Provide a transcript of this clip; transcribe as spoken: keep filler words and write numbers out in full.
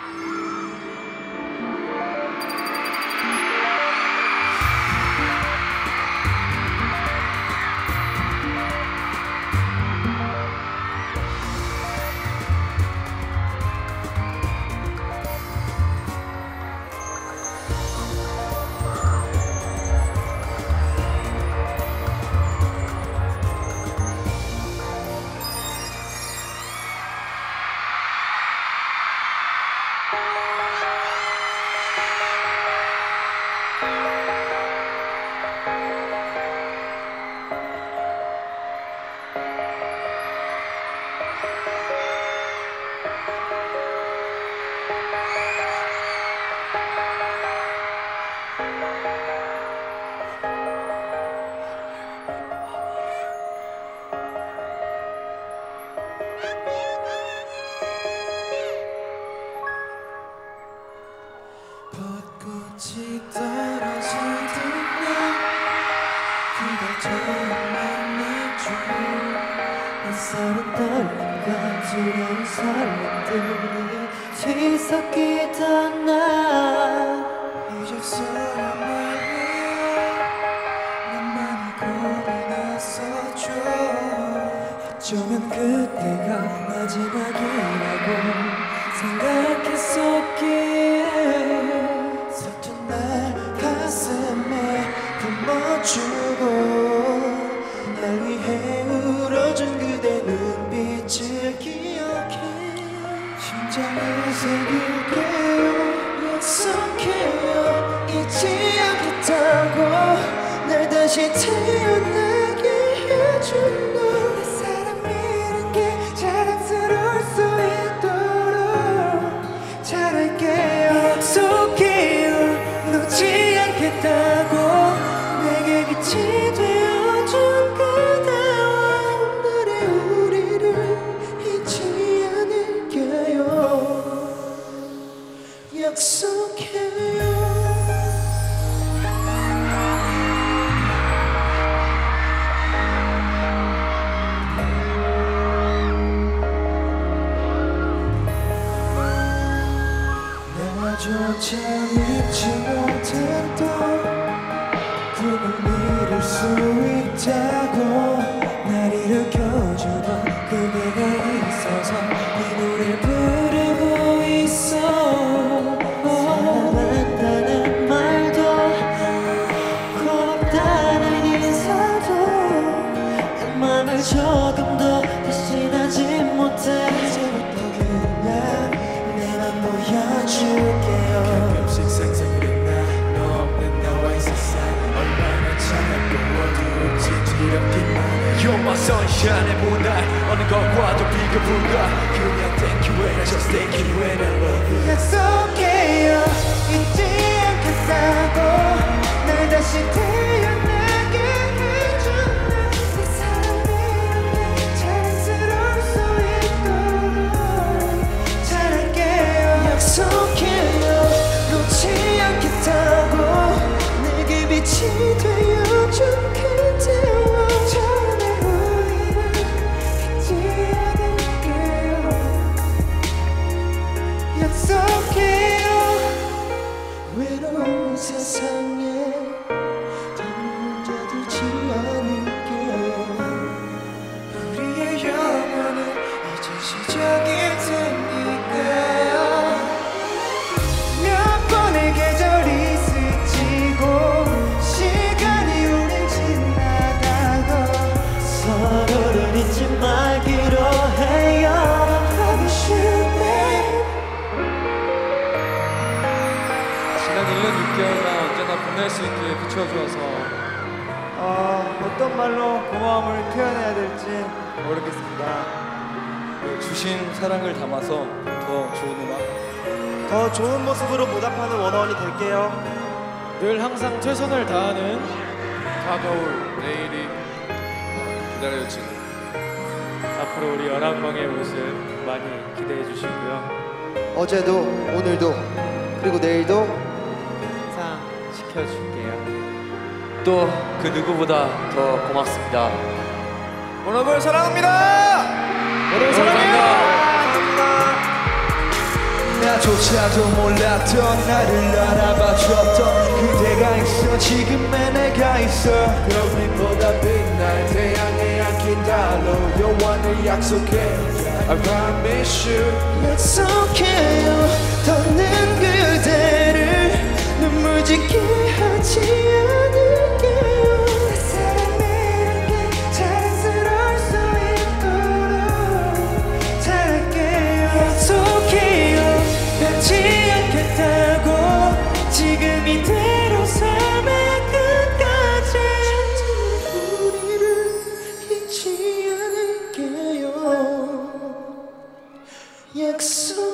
벚꽃이 떨어지던 날 그댈 처음 만날 줄 낯설은 떨림과 두려운 설렘들이 뒤섞이던 날 이제서야 날 위해 나만의 골이 나서줘 어쩌면 그때가 마지막이라고 생각했었기에 서툰 날 가슴에 품어주고 날 위해 울어준 그대 눈빛을 기억해 심장에 새길게요 약속해요 잊지 않겠다고 날 다시 태어나게 해준 너 내 사람이란 게 자랑스러울 수 있도록 잘할게요 약속해요 놓지 않겠다고 내게 빛이 되어준 그대와 오늘의 우리를 잊지 않을게요 약속해요 나조차 잊지 못했던 꿈을 이룰 수 있다고 날 일으켜주던 그대가 있어서 이 노래를 부르고 있어 사랑한다는 말도 고맙다는 인사도 내 맘을 조금 더 대신하지 못해 이제부터 그냥 내맘 보여줄게요 가끔씩 상상을 했나 너 없는 나와의 세상 얼마나 차갑고 어두운지 두렵기만 해 You're my sunshine moonlight 어느 것과도 비교 불가 그냥 thank you and I just thank you and I love you 약속해요 잊지 않겠다고 날 다시 태어나게 해준 내 사랑이란 게 자랑스러울 수 있도록 잘할게요 약속해요 놓지 않겠다고 내게 빛이 되어준 그대와 처음의 우리를 잊지 않을게요 약속해요 외로운 세상에 단 혼자 두지 않을게요 우리의 영원은 이제 시작이 되니까요 몇 번의 계절이 스치고 시간이 우릴 지나가고 서로를 잊지 말기로 해요 Promise you, babe. 지난 일 년 육 개월간 언제나 보낼 수 있게 비춰주어서 어, 어떤 말로 고마움을 표현해야 될지 모르겠습니다. 그 주신 사랑을 담아서 더 좋은 음악 더 좋은 모습으로 보답하는 원어원이 될게요. 늘 항상 최선을 다하는 다가올 내일이 기다려지는 앞으로 우리 열한명의 모습 많이 기대해 주시고요 어제도 오늘도 그리고 내일도 항상 지켜줄게요 또 그 누구보다 더 고맙습니다 여러분 사랑합니다. 여러분 사랑해요 감사합니다. 나조차도 몰랐던 나를 알아봐줬던 그대가 있어 지금의 내가 있어 별빛보다 빛날 태양에 안긴 달로 영원을 약속해 I promise you 약속해요 더는 그대를 눈물 짓게 하지 않을게요 내 사랑이란 자랑스러울 수 있도록 잘할게요 약속해요 변치 않겠다고 지금 이대로 삶의 끝까지 우리를 잊지 않을게요 약속